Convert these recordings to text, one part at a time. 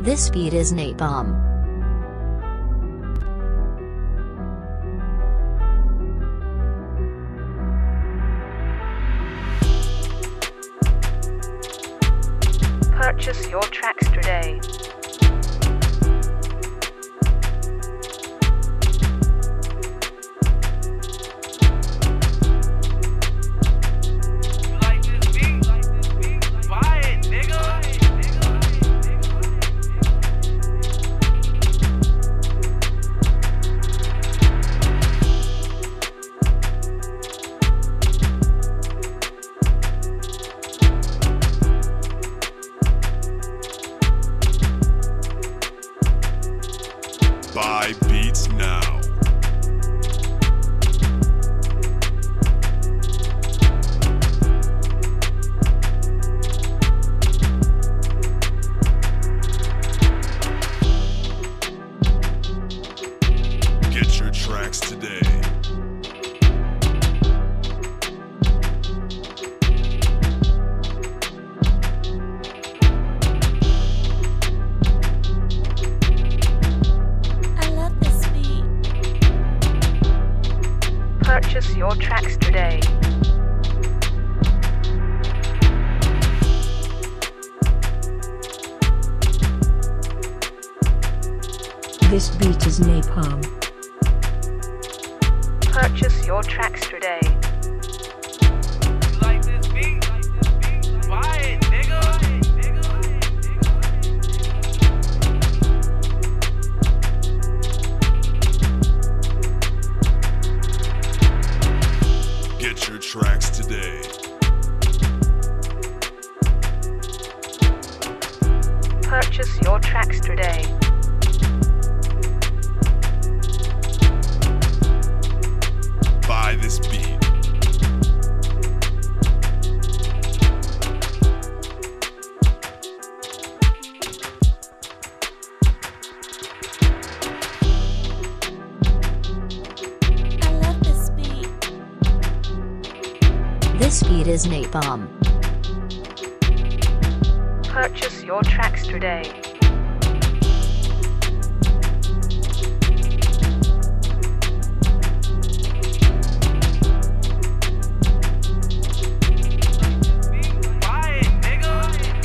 This beat is Napam. Purchase your tracks today. Buy beats now. Get your tracks today. Purchase your tracks today. This beat is Napam. Purchase your tracks today. You like this beat? Buy it, nigga. Get your tracks today. Purchase your tracks today. Buy this beat. This beat is Napam. Purchase your tracks today. Buy it, nigga.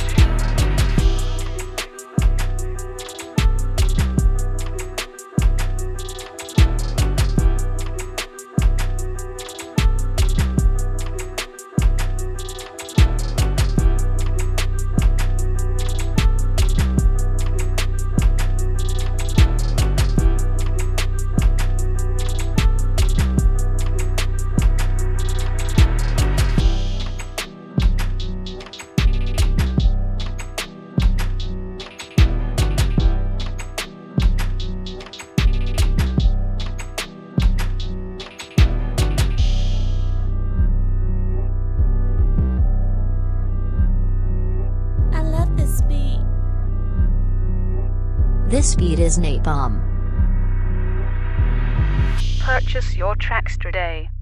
This beat is Napam. Purchase your tracks today.